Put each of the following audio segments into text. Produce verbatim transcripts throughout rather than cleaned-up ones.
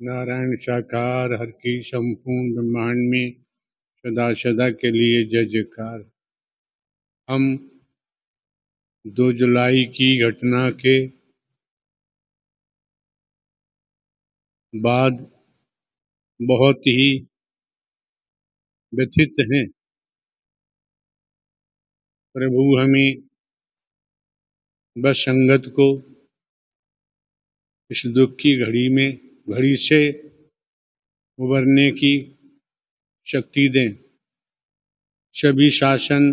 नारायण साकार हर की संपूर्ण ब्रह्मांड में सदा सदा के लिए जय जयकार। हम दो जुलाई की घटना के बाद बहुत ही व्यथित हैं। प्रभु हमें बस संगत को इस दुख की घड़ी में घड़ी से उबरने की शक्ति दें। सभी शासन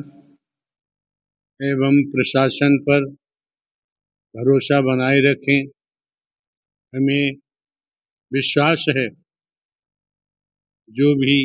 एवं प्रशासन पर भरोसा बनाए रखें। हमें विश्वास है जो भी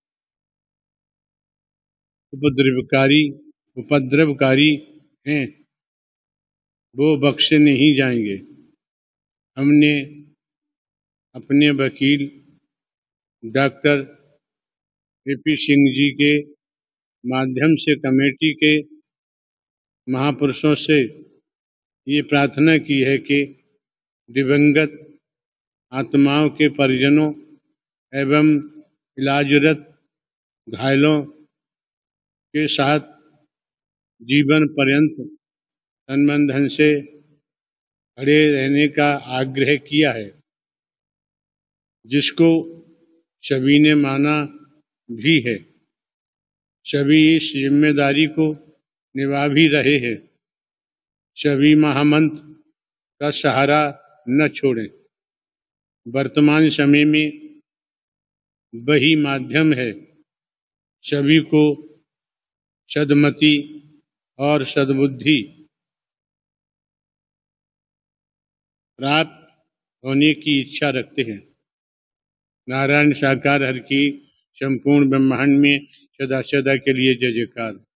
उपद्रवकारी उपद्रवकारी हैं वो बख्शे नहीं जाएंगे। हमने अपने वकील doctor A P Singh ji के माध्यम से कमेटी के महापुरुषों से ये प्रार्थना की है कि दिवंगत आत्माओं के परिजनों एवं इलाजरत घायलों के साथ जीवन पर्यंत तन मन धन से खड़े रहने का आग्रह किया है, जिसको सभी ने माना भी है। सभी इस जिम्मेदारी को निभा भी रहे हैं। सभी महामंत्र का सहारा न छोड़ें। वर्तमान समय में वही माध्यम है सभी को सद्मति और सद्बुद्धि प्राप्त होने की इच्छा रखते हैं। नारायण साकार हर की संपूर्ण ब्रह्मांड में सदा सदा के लिए जय जयकार।